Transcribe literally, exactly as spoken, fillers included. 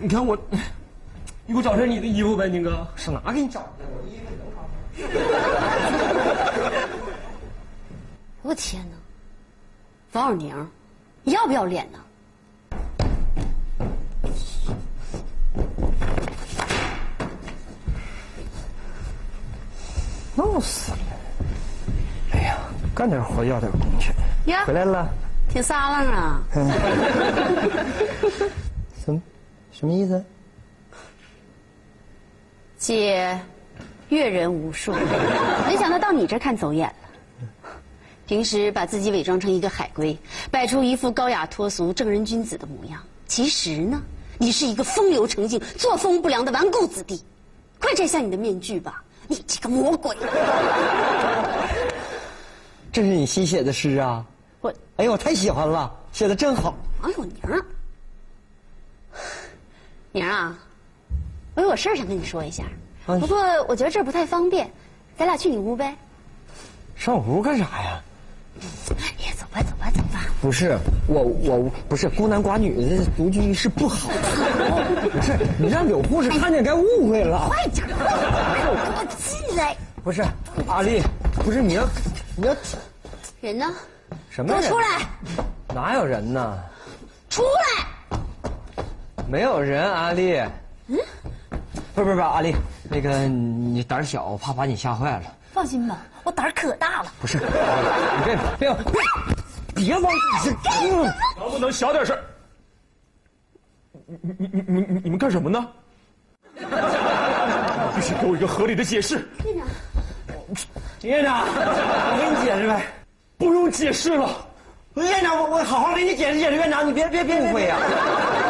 你看我，你给我找身你的衣服呗，宁哥。 上哪给你找的？我衣服能穿。 我天哪！王小宁，你要不要脸呢？ 闹死了！哎呀，干点活要点工钱。 呀， 回来了。 挺撒浪啊！ 什么？什么意思？ 姐，阅人无数，没想到到你这儿看走眼了。平时把自己伪装成一个海归，摆出一副高雅脱俗、正人君子的模样，其实呢，你是一个风流成性、作风不良的顽固子弟。快摘下你的面具吧，你这个魔鬼！ 这是你新写的诗啊？ 我， 哎呦，我太喜欢了，写的真好。 王小宁，宁啊，我有个事儿想跟你说一下， 啊、 不过我觉得这儿不太方便，咱俩去你屋呗。 上我屋干啥呀？ 哎，走吧，走吧，走吧。 不是我，我不是孤男寡女，独居是不好的。不是你让柳护士看见该误会了。 快点，给我进来！ 不是阿丽，不是你要，你要人呢？ 什么人？ 给我出来！ 哪有人呢？ 出来！ 没有人，阿丽。嗯。不是不是不是，阿丽，那个你胆小，我怕把你吓坏了。 放心吧，我胆儿可大了。 不是，你别别别别往你这， 能不能小点声？你你你你你你们干什么呢？必须给我一个合理的解释。 院长， 院长，我给你解释呗。 不用解释了。 院长，我我好好给你解释解释，院长，你别别别误会呀。